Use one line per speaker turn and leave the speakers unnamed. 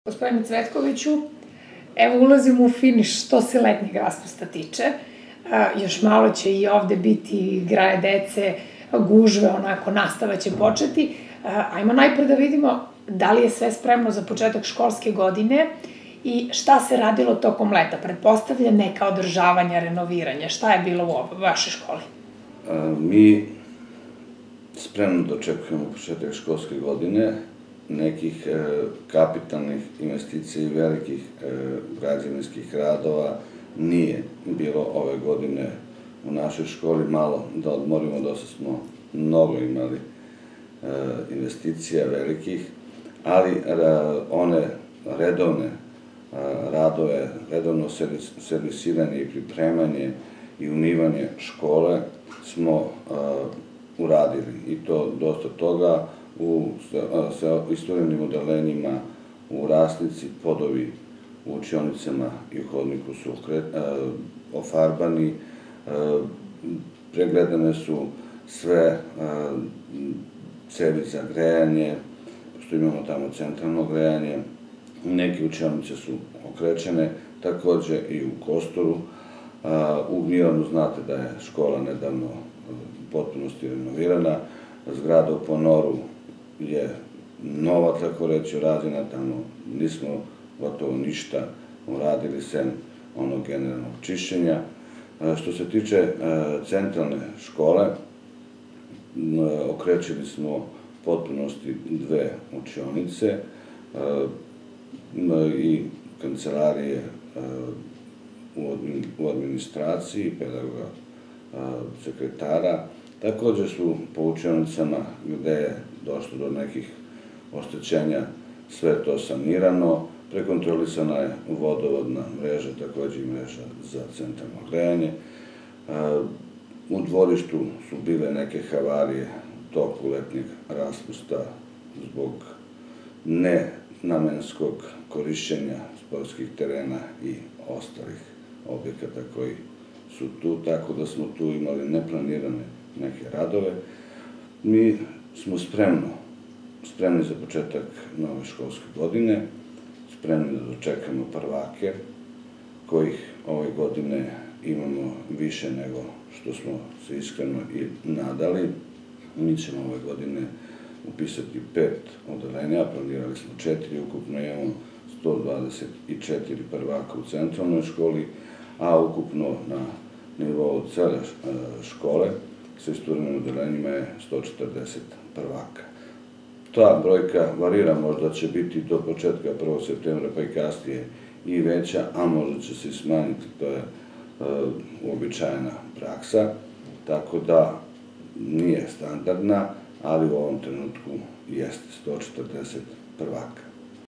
Gospodine Cvetkoviću, evo ulazimo u finiš što se letnjeg raspusta tiče. Još malo će i ovde biti graje dece, gužve, onako, nastava će početi. Ajmo najpre da vidimo da li je sve spremno za početak školske godine i šta se radilo tokom leta. Pretpostavljam neka održavanja, renoviranja. Šta je bilo u vašoj školi?
Mi spremno dočekujemo početak školske godine. Nekih kapitalnih investicija i velikih građevinskih radova nije bilo ove godine u našoj školi. Malo da odmorimo, dosta smo mnogo imali investicija velikih, ali one redovne radove, redovno servisiranje i pripremanje i umivanje škole smo uradili, i to dosta toga. U isturenim odelenjima, u Rasnici, podovi u učionicama i u hodniku su ofarbani, pregledane su sve cevi za grejanje, pošto imamo tamo centralno grejanje, neke učionice su okrečene, takođe i u Kostoru. U Gnjilanu znate da je škola nedavno u potpunosti renovirana, zgrada u Ponoru je nova, tako reći, urađena, tamo nismo gotovo ništa uradili sem onog generalnog čišćenja. Što se tiče centralne škole, okrečili smo potpunosti dve učionice i kancelarije u administraciji, pedagoga, sekretara. Takođe su po učionicama gde je došlo do nekih oštećenja sve to sanirano, prekontrolisana je vodovodna mreža, takođe i mreža za centralno grejanje. U dvorištu su bile neke havarije u toku letnjeg raspusta zbog nenamenskog korišćenja sportskih terena i ostalih objekata koji su tu, tako da smo tu imali neplanirane neke radove. Mi smo spremni za početak nove školske godine, spremni da dočekamo prvake, kojih ove godine imamo više nego što smo se iskreno i nadali. Mi ćemo ove godine upisati 5 odelenja, planirali smo 4, ukupno imamo 124 prvaka u centralnoj školi, a ukupno na nivou cele škole sa isturenim odelenjima je 140 prvaka. Ta brojka varira, možda će biti do početka 1. septembra, pa i kasnije i veća, a možda će se i smanjiti, to je uobičajena praksa, tako da nije standardna, ali u ovom trenutku jeste 140 prvaka.